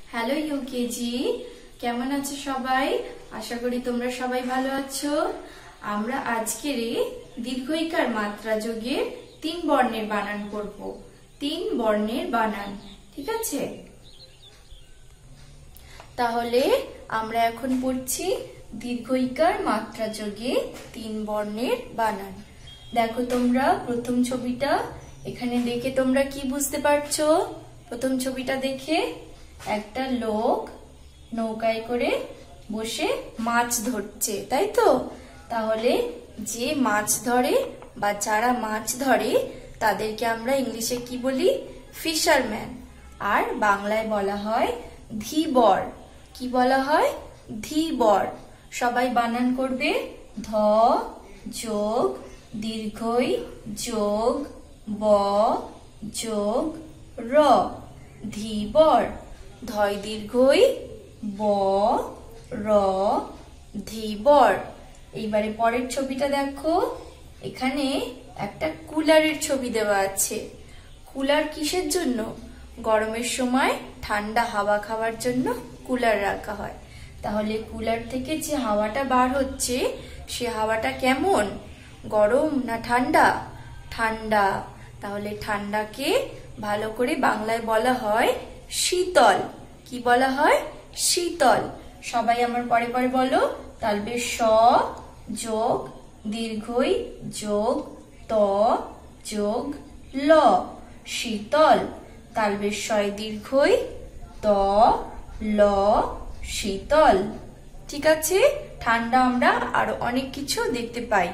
Hello UKG, কেমন আছো সবাই? আশা করি তোমরা সবাই ভালো আছো। আমরা আজকের দীর্ঘইকার মাত্রা যোগের 3 বর্ণের বানান করব। 3 বর্ণের বানান, ঠিক আছে? তাহলে আমরা এখন পড়ছি দীর্ঘইকার মাত্রা যোগে 3 বর্ণের বানান। দেখো তোমরা প্রথম ছবিটা এখানে দেখে তোমরা কি বুঝতে পারছো? প্রথম ছবিটা দেখে একটা লোক নৌকায় করে বসে মাছ ধরছে, তাই তো? তাহলে যে মাছ ধরে বা যারা মাছ ধরে তাদেরকে আমরা ইংলিশে কি বলি? ফিশারম্যান। আর বাংলায় বলা হয় ধীবর। কি বলা হয়? ধীবর। সবাই বানান করবে ধ যোগ দীর্ঘই যোগ ব যোগ র, ধীবর। ধয় দীর্ঘই ব র, ধীবর। এইবারে পরের ছবিটা দেখো, এখানে একটা কুলারের ছবি দেওয়া আছে। কুলার কিসের জন্য? গরমের সময় ঠান্ডা হাওয়া খাওয়ার জন্য কুলার রাখা হয়। তাহলে কুলার থেকে যে হাওয়াটা বার হচ্ছে সে হাওয়াটা কেমন? গরম না ঠান্ডা? ঠান্ডা। তাহলে ঠান্ডাকে ভালো করে বাংলায় বলা হয় শীতল। কি বলা হয়? শীতল। সবাই আমার পরে পরে বলো। তালবে স যোগ দীর্ঘই যোগ ত যোগ ল, শীতল। তালবে শয় দীর্ঘই ত ল, শীতল। ঠিক আছে? ঠান্ডা আমরা আরো অনেক কিছু দেখতে পাই।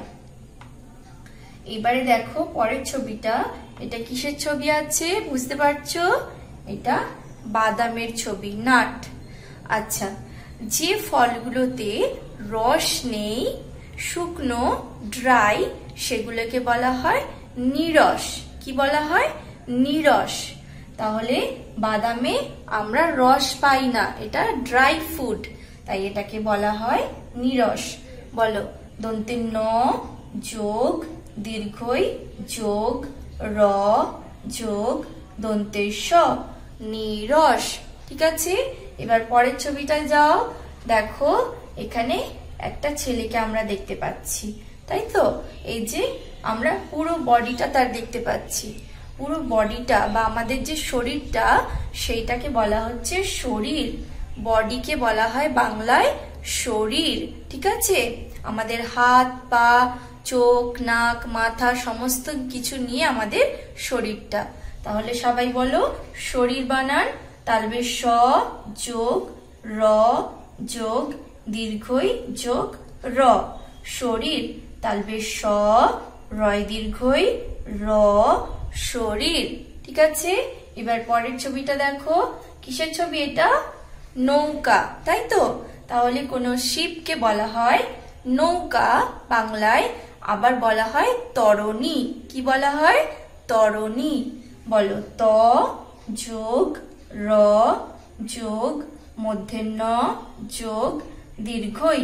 এবারে দেখো পরের ছবিটা, এটা কিসের ছবি আছে বুঝতে পারছো? এটা বাদামের ছবি, নাট। আচ্ছা, যে ফলগুলোতে রস নেই, শুকনো, ড্রাই, সেগুলোকে বলা হয় নিরস। কি বলা হয়? নিরস। তাহলে বাদামে আমরা রস পাই না, এটা ড্রাই ফুড, তাই এটাকে বলা হয় নিরস। বলো দন্তে ন যোগ দীর্ঘই যোগ র যোগ দন্তে স, নিরস। ঠিক আছে? এবার পরের ছবিটায় যাও। দেখো এখানে একটা ছেলেকে আমরা দেখতে পাচ্ছি, তাই তো? এই যে আমরা পুরো বডিটা তার দেখতে পাচ্ছি। পুরো বডিটা বা আমাদের যে শরীরটা সেইটাকে বলা হচ্ছে শরীর। বডিকে বলা হয় বাংলায় শরীর। ঠিক আছে? আমাদের হাত পা চোখ নাক মাথা সমস্ত কিছু নিয়ে আমাদের শরীরটা। তাহলে সবাই বলো শরীর বানান। তালবে স যোগ র যোগ দীর্ঘই যোগ র, শরীর। তালবে স রয় দীর্ঘই র, শরীর। ঠিক আছে? এবার পরের ছবিটা দেখো, কিসের ছবি এটা? নৌকা, তাই তো? তাহলে কোন শিপকে বলা হয় নৌকা বাংলায়, আবার বলা হয় তরণী। কি বলা হয়? তরণী। বলো ত যোগ র যোগ মধ্যে ন যোগ দীর্ঘই,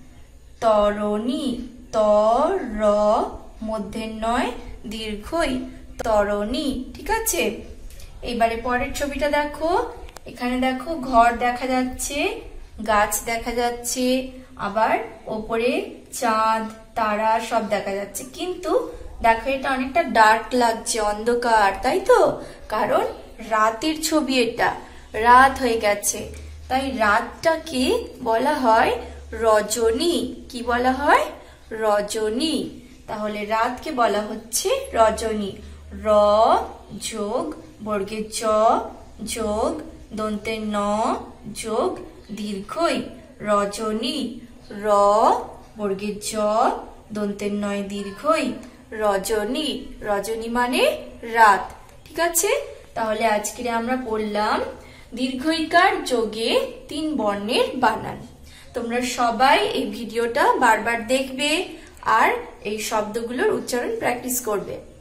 তরণী। ত র মধ্যে নয় দীর্ঘই, তরণী। ঠিক আছে? এবারে পরের ছবিটা দেখো, এখানে দেখো ঘর দেখা যাচ্ছে, গাছ দেখা যাচ্ছে, আবার ওপরে চাঁদ তারা সব দেখা যাচ্ছে। কিন্তু দেখো এটা অনেকটা ডার্ক লাগছে, অন্ধকার, তাই তো? কারণ রাতের ছবি, এটা রাত হয়ে গেছে, তাই রাতটাকে বলা হয় রজনী। কি বলা হয়? রজনী। তাহলে রাতকে বলা হচ্ছে রজনী। র যোগ বর্গে চ যোগ দন্তে ন যোগ দীর্ঘই, রজনী। র বর্গে জ দন্তে নয় দীর্ঘই, রজনী। রজনী মানে রাত। ঠিক আছে? তাহলে আজকে আমরা পড়লাম দীর্ঘইকার যোগে 3 বর্ণের বানান। তোমরা সবাই এই ভিডিওটা বারবার দেখবে আর এই শব্দগুলোর উচ্চারণ প্র্যাকটিস করবে।